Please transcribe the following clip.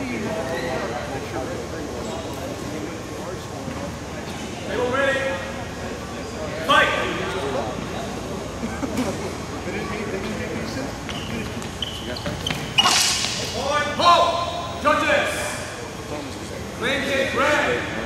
Table ready. Fight! Hold! Judges! Clean kick, red!